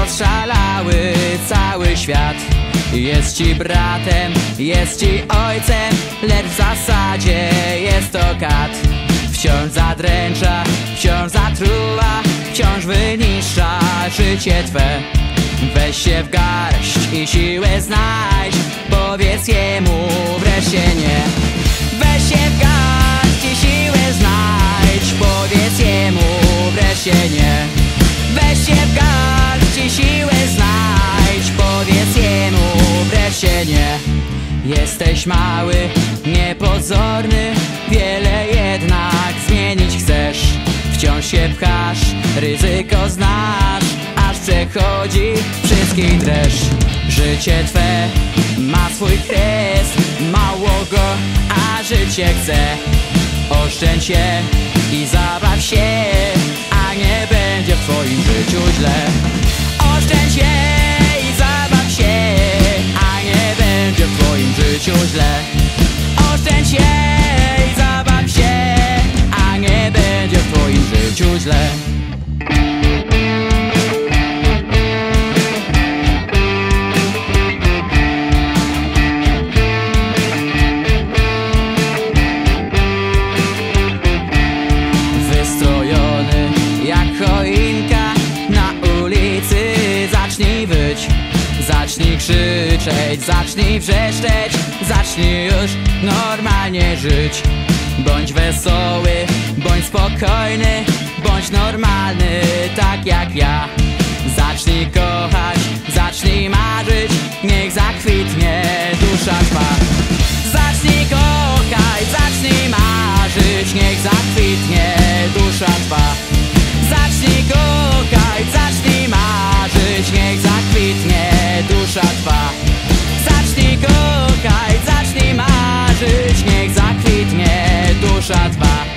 rozszalały cały świat. Jest ci bratem, jest ci ojcem, lecz w zasadzie jest to kat. Wciąż zadręcza, wciąż zatruwa, wciąż wyniszcza życie twe. Weź się w garść i siłę znajdź, powiedz jemu wreszcie nie. Weź się w garść i siłę znajdź, powiedz jemu wreszcie nie. Weź się w garść i siłę znajdź, powiedz jemu wreszcie nie. Jesteś mały, niepozorny, wiele jednak zmienić chcesz. Wciąż się pchasz, ryzyko znasz, aż przechodzi wszystkich dreszcz. Życie twe ma swój kres, mało go, a życie chce. Oszczędź się i zabaw się, a nie będzie w twoim życiu źle. Oszczędź się i zabaw się, a nie będzie w twoim życiu źle. Oszczędź się i zabaw się, a nie będzie w twoim życiu źle. Wystrojony jak choinka na ulicy, zacznij wyć, zacznij krzyczeć, zacznij wrzeszczeć, zacznij już normalnie żyć. Bądź wesoły, bądź spokojny, bądź normalny, tak jak ja. Zacznij kochać, zacznij marzyć, niech zakwitnie dusza twa. Zacznij kochać, zacznij marzyć, niech zakwitnie dusza twa. Zacznij kochać, zacznij marzyć, niech zakwitnie dusza twa. Zacznij kochać, zacznij marzyć, niech zakwitnie dusza twa.